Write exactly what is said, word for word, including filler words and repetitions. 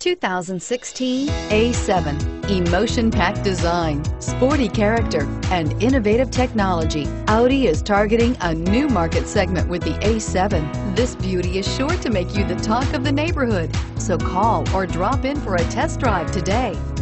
two thousand sixteen A seven. Emotion-packed design, sporty character, and innovative technology, Audi is targeting a new market segment with the A seven. This beauty is sure to make you the talk of the neighborhood. So call or drop in for a test drive today.